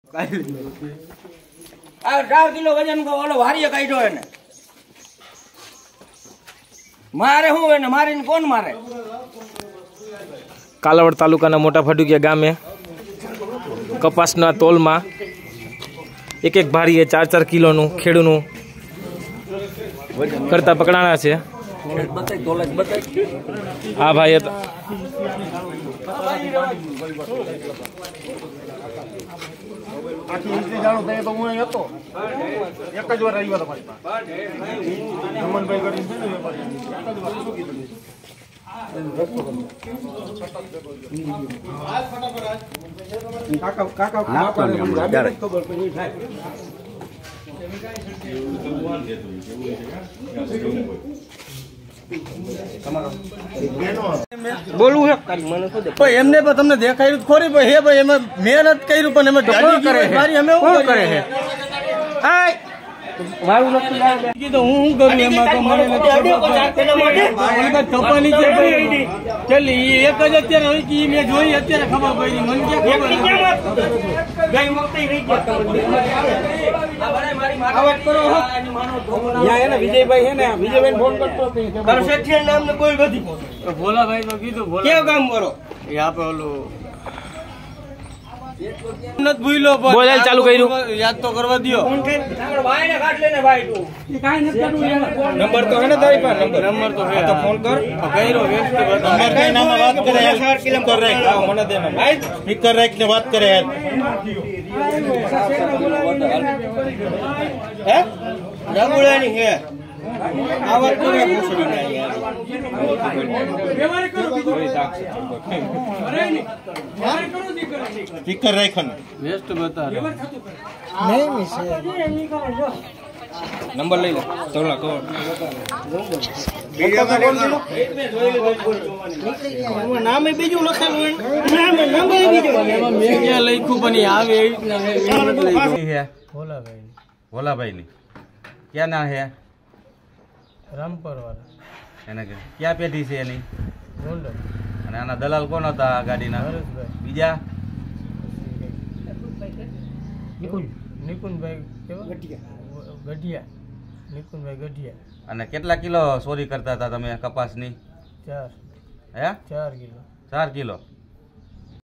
આ 4 કિલો વજન કો ઓલો વારીએ કાઢ્યો એને મારે હું એને મારીને કોણ મારે? કાલાવડ તાલુકાના મોટા ફડુકિયા ગામે કપાસના તોલમાં એક ભારીએ 4 કિલોનું ખેડૂનું કરતા પકડાણા છે. હા ભાઈ બોલવું હે એમને પણ તમને દેખાયું ખોરી ભાઈ હે ભાઈ એમાં મહેનત કર્યું પણ એમાં કોણ કરે છે? અમે કોણ કરે છે? મારું નથી કીધું હું કરું એમાં તો મને કપાની છે ચલી એક જ અત્યારે હોય કે મેં જોઈ અત્યારે ખબર પડી મને ક્યાં વિજયભાઈ હે ને વિજયભાઈ ફોન કરતો નામ ને કોઈ નથી ભોલાભાઈ તો કીધું કેવું કામ કરો એ આપે ઓલું બોલાલ ચાલુ કર્યું યાદ તો કરવા દો. નંબર તો હે ને તારી પાસે? નંબર તો હે તો ફોન કર કર્યો નંબર દે નામ વાત કરે 4 કિલોમીટર રાખ મને દે ભાઈ સ્પીકર રાખ ને વાત કરે યાર હે રબુડાની હે આ વાત કરે પૂછડી ના યાર વ્યવહાર કરો કોઈ સાક્ષી અરે ની વ્યવહાર કરો દીકરા સ્પીકર રાખન વેસ્ટ બતા રહે નહીં મિસ નંબર લઈ લે તોલા કો નામે બીજું લખેલું નામે બીજું એમાં મેં ક્યાં લખ્યું પણ આવે એ રીતના ભોલાભાઈ ની ક્યાં ના હે? રામપર વાળા એને ક્યાં પેઢી છે એની? ગોલ્ડન. અને આના દલાલ કોણ હતા ગાડીના? બીજા નિકુંજભાઈ ગઢિયા નિકુંજભાઈ ગઢિયા. અને કેટલા કિલો ચોરી કરતા હતા તમે કપાસની? 4 હે 4 કિલો. 4 કિલો.